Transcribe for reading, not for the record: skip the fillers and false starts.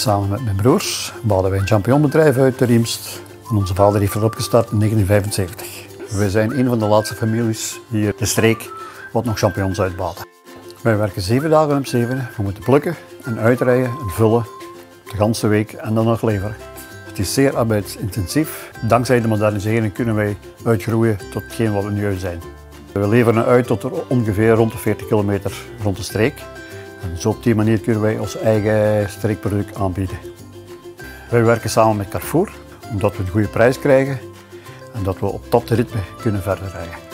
Samen met mijn broers bouwden wij een champignonbedrijf uit de Riemst. En onze vader heeft erop gestart in 1975. Wij zijn een van de laatste families hier in de streek wat nog champignons uitbaten. Wij werken 7 dagen op 7. We moeten plukken en uitrijden en vullen de ganse week en dan nog leveren. Het is zeer arbeidsintensief. Dankzij de modernisering kunnen wij uitgroeien tot hetgeen wat we nu zijn. We leveren uit tot er ongeveer rond de 40 kilometer rond de streek. En zo op die manier kunnen wij ons eigen streekproduct aanbieden. Wij werken samen met Carrefour, omdat we een goede prijs krijgen en dat we op dat ritme kunnen verder rijden.